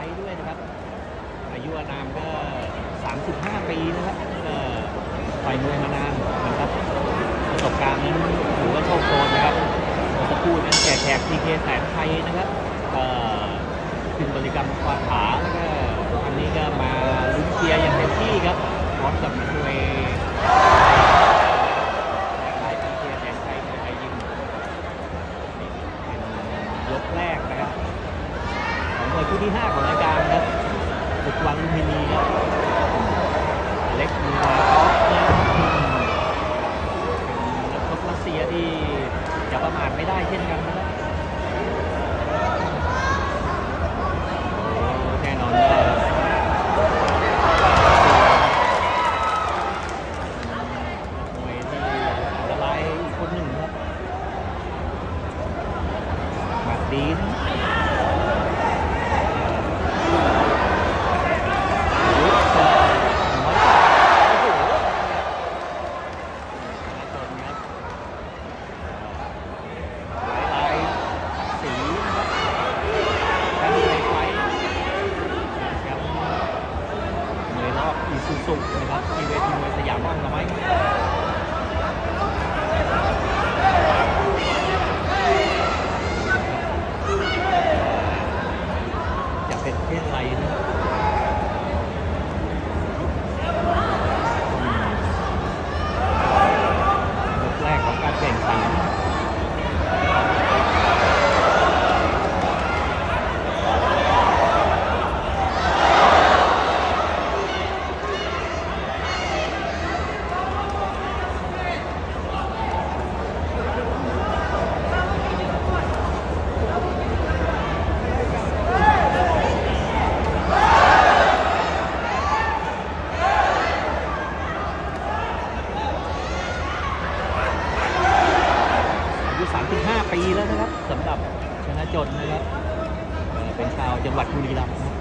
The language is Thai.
ยด้วยนะครับอายุอานามก็35 ปีนะครับก็ต่อยมวยมานานนะครับประสบการณ์นั้นถือว่าโชคโชนนะครับเมื่อสักครู่นั้นแขกทีเคแสนไทยนะครับขึ้นบริกรรมความผาแล้วก็อันนี้ก็มาลุ้นเชียร์อย่างเต็มที่ครับพร้อมกับมวยยกแรกนะครับของมวยคู่ที่ 5ของรายการครับศึกวันลุมพินีครับเล็กมือมานักชกรัสเซียที่จะประมาทไม่ได้เช่นกันนะครับแน่นอนว่ามวยที่อันตรายอีกคนหนึ่งครับหมัดดีนะสุขนะครับที่เวทีมวยสยามบ้านละไม้จะเป็นเพศไรนะยกแรกของการแข่งขัน35 ปีแล้วนะครับสำหรับชนะจนนะครับเป็นชาวจังหวัดบุรีรัมย์